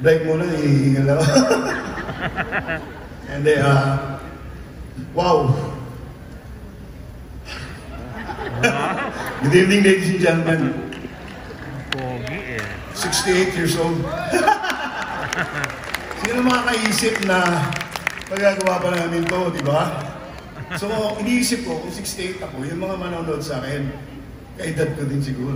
Break muna, hihingal ako. And then, wow. Good evening, ladies and gentlemen. Pogi eh. 68 years old. Sino makakaisip na magagawa pa namin to, di ba? So, iniisip ko, kung 68 ako, yung mga manonood sa akin, kaedad ko din siguro.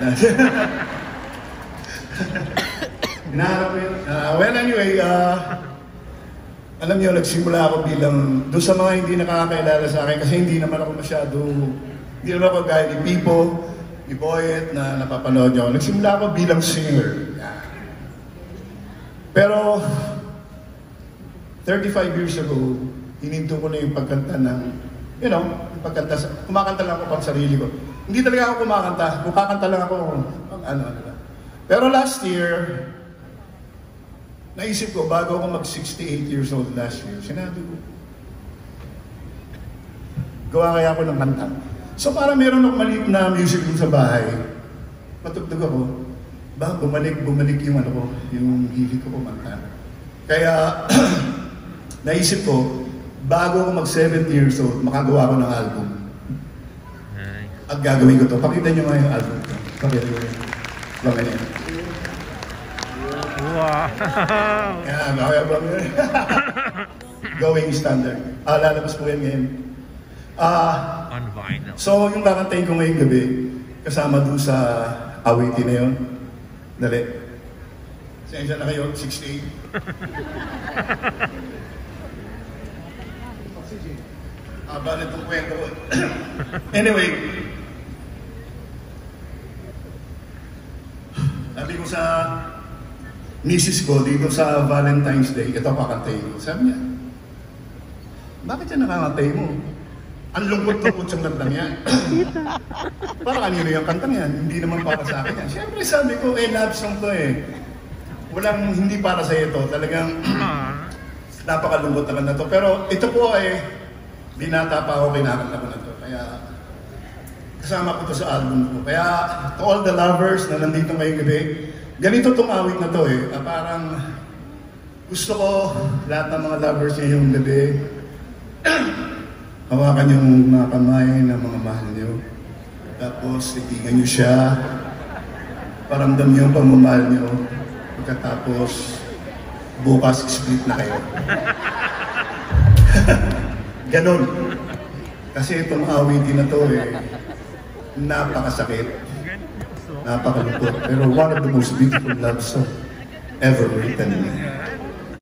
Hinaharap ko yun. Well, anyway, alam niyo, nagsimula ako bilang, doon sa mga hindi nakakakilala sa akin, kasi hindi naman ako hindi naman ako gaya ni Pipo, ni Boyet, na napapanood niyo. Nagsimula ako bilang singer. Pero, 35 years ago, hininto ko na yung pagkanta ng, yung pagkanta, kumakanta lang ako pang sarili ko. Hindi talaga ako kumakanta, kakanta lang ako, ano. Pero last year, naisip ko, bago ako mag-68 years old last year, sinabi ko, gawa kaya ako ng kanta. So para meron akong maliit na music dun sa bahay, matugtog ako, bumalik yung yung hilig ko kumanta. Kaya, naisip ko, bago ako mag-70 years old, makagawa ko ng album. At gagawin ko to. Pakita nyo nga yung album ko. Pakita nyo yun. Bakit yan? Wow! Yan, kaya ba yun? Going Standard. Lalabas po yan ngayon. On vinyl. So, yung kakantayin ko ngayong gabi, kasama dun sa awitin na yun. Dali. Sensya na kayo, 68. Aba na itong kwento ko. Anyway, sabi ko sa misis ko dito sa Valentine's Day, ito kakantayin ko. Sabi niya, bakit yan nakakantay mo? Ang lungkot-lungkot siyang kantang yan. Para kanino yung kantang yan? Hindi naman para sa akin yan. Siyempre sabi ko, love song to eh. Hindi para sa ito. Talagang napakalungkot naman na to. Pero ito po binata pa ako, kinakanta ko na to. Kaya kasama ko to sa album ko. Kaya to all the lovers na nandito ngayong gabi, ganito tong awit na to eh. Parang gusto ko lahat ng mga lovers niya yung gabi. Hawakan yung mga kamay ng mga mahal niyo. Tapos titigan niyo siya. Paramdam niyo ang pagmamahal niyo. Pagkatapos bukas split na kayo. Ganon. Kasi itong awitin na to napakasakit. Napakalungkot. Pero one of the most beautiful love songs ever written.